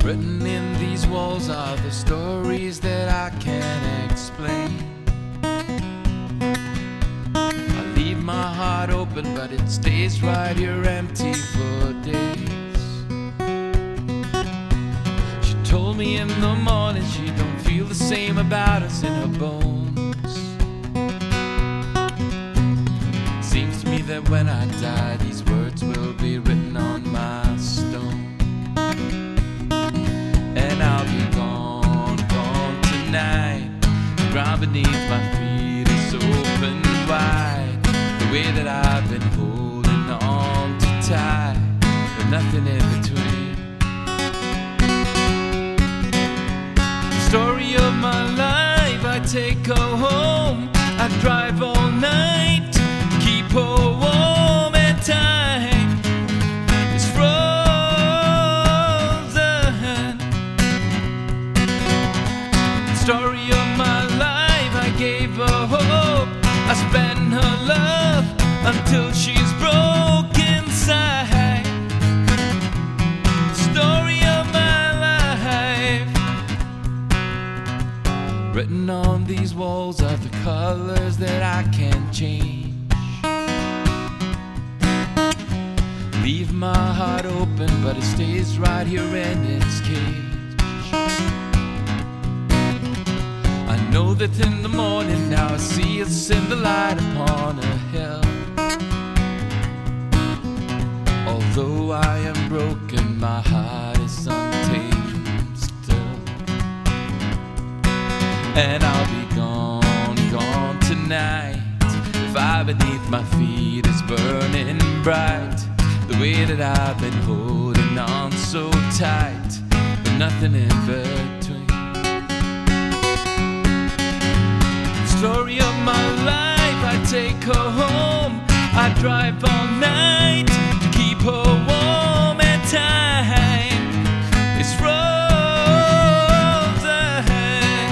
Written in these walls are the stories that I can't explain. I leave my heart open, but it stays right here empty for days. She told me in the morning she don't feel the same about us in her bones. Seems to me that when I die, these words will be written on my stone. And I'll be gone, gone tonight. The ground beneath my feet is open wide. The way that I've been holding on too tight, with nothing in between. The story of my life, I take her home. I drive all night, keep her warm and tight. It's frozen. The story of my life, I gave her hope. I spent her love until she's broke inside. The story of my life, written on these walls are the colors that I can't change. Leave my heart open, but it stays right here in its cage. I know that in the morning now I see us in the light upon a hill. Although I am broken, my heart is untamed still. And I'll be gone, gone tonight. The fire beneath my feet is burning bright. The way that I've been holding on so tight, but nothing in between. The story of my life, I take her home. I drive all night to keep her warm and tight. It's frozen.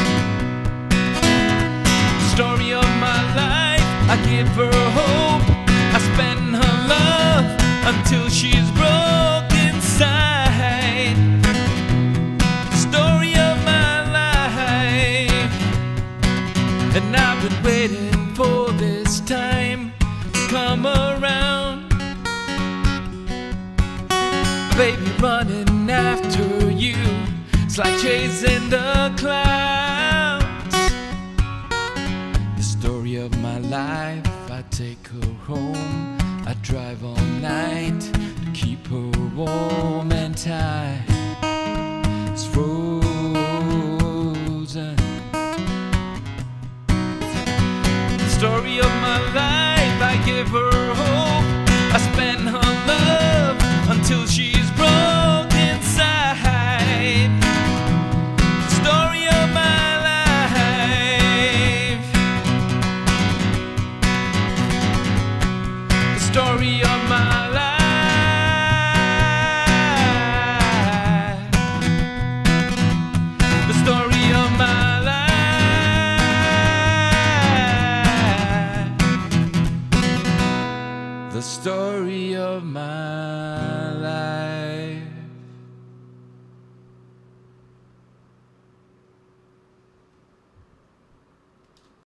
The story of my life, I give her hope. I spend her love until she's broke inside. The story of my life, and I've been waiting for this time to come around. Baby, running after you, it's like chasing the clouds. The story of my life, I take her home. I drive all night to keep her warm and tight. It's frozen. The story of my life, I give her hope. I spend her love until she's broke inside. The story of my life, the story of my life, the story of my life, the story of my life.